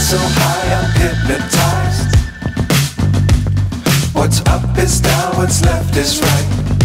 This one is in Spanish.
so high I'm hypnotized. What's up is down, what's left is right.